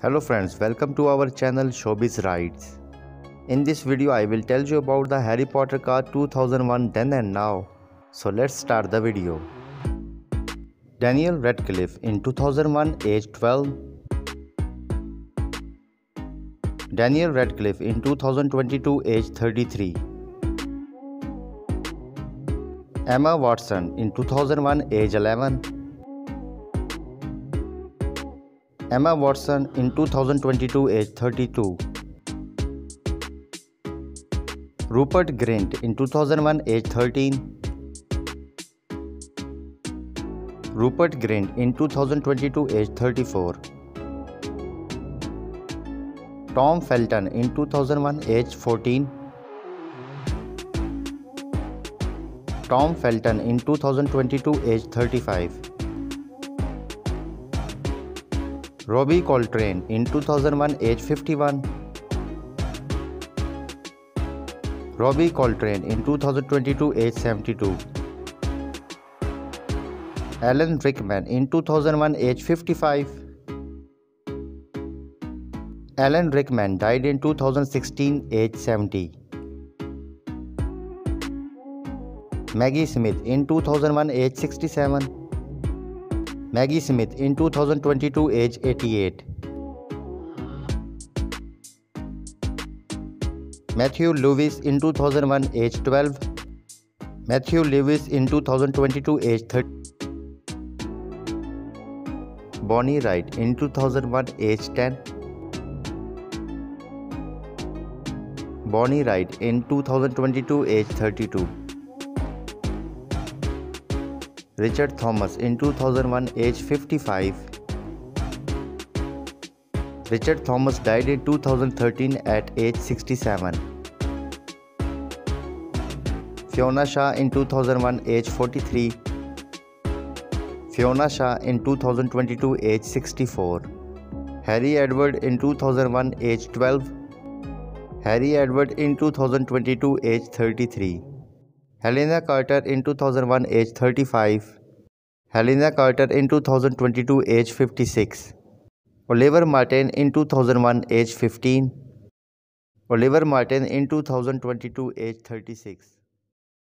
Hello friends, welcome to our channel Showbiz Rides. In this video I will tell you about the Harry Potter car 2001 then and now. So let's start the video. Daniel Radcliffe in 2001 age 12. Daniel Radcliffe in 2022 age 33. Emma Watson in 2001 age 11. Emma Watson in 2022 age 32. Rupert Grint in 2001 age 13. Rupert Grint in 2022 age 34. Tom Felton in 2001 age 14. Tom Felton in 2022 age 35. Robbie Coltrane in 2001 age 51. Robbie Coltrane in 2022 age 72. Alan Rickman in 2001 age 55. Alan Rickman died in 2016 age 70. Maggie Smith in 2001 age 67. Maggie Smith in 2022 age 88. Matthew Lewis in 2001 age 12. Matthew Lewis in 2022 age 30. Bonnie Wright in 2001 age 10. Bonnie Wright in 2022 age 32. Richard Thomas in 2001 age 55. Richard Thomas died in 2013 at age 67. Fiona Shaw in 2001 age 43. Fiona Shaw in 2022 age 64. Harry Edward in 2001 age 12. Harry Edward in 2022 age 33. Helena Carter in 2001 age 35. Helena Carter in 2022 age 56. Oliver Martin in 2001 age 15. Oliver Martin in 2022 age 36.